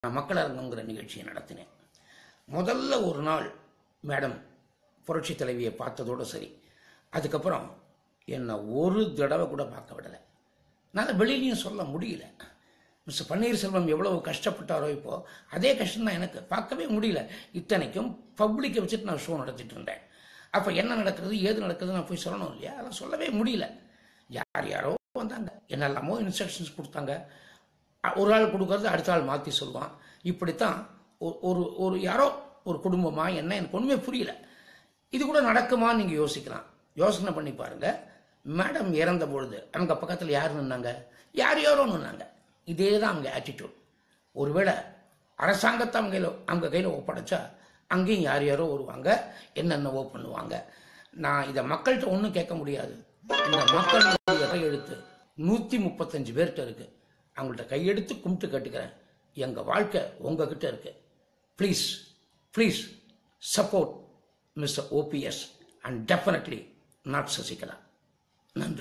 நான் மக்களரங்கங்கிற நிகழ்ச்சியை நடத்தினேன். முதல்ல ஒரு நாள் மேடம் புரட்சி தலைவியை பார்த்ததோடு சரி. அதுக்கப்புறம் என்னை ஒரு தடவை கூட பார்க்க விடலை. நான் வெளியிலையும் சொல்ல முடியல. மிஸ்டர் பன்னீர்செல்வம் எவ்வளவு கஷ்டப்பட்டாரோ இப்போது அதே கஷ்டம் தான் எனக்கு. பார்க்கவே முடியல. இத்தனைக்கும் பப்ளிக்கை வச்சுட்டு நான் ஷோ நடத்திட்டு இருந்தேன். அப்போ என்ன நடக்கிறது ஏது நடக்குது நான் போய் சொல்லணும் இல்லையா? அதெல்லாம் சொல்லவே முடியல. யாரோ வந்தாங்க, என்னெல்லாமோ இன்ஸ்ட்ரக்ஷன்ஸ் கொடுத்தாங்க. ஒரு ஆள் கொடுக்கறது அடுத்த ஆள் மாற்றி சொல்லுவான். இப்படித்தான் ஒரு யாரோ ஒரு குடும்பமா என்ன எனக்கு ஒன்றுமே புரியல. இது கூட நடக்குமான்னு நீங்கள் யோசிக்கலாம். யோசனை பண்ணி பாருங்க. மேடம் இறந்த பொழுது அவங்க பக்கத்தில் யார் நின்னாங்க? யாரோ நின்னாங்க. இதே தான் அவங்க ஆட்டிடியூட். ஒருவேளை அரசாங்கத்தை அவங்க கையில் ஒப்படைச்சா அங்கேயும் யாரோ வருவாங்க, என்னென்னவோ பண்ணுவாங்க. நான் இதை மக்கள்கிட்ட ஒன்றும் கேட்க முடியாது. இந்த மக்களுடைய கையெழுத்து 135 பேர்கிட்ட இருக்கு. அவங்கள்ட்ட கையெடுத்து கும்பிட்டு கேட்டுக்கிறேன், எங்கள் வாழ்க்கை உங்ககிட்ட இருக்கு. Please support mister OPS and definitely not Sasikala. நன்றி.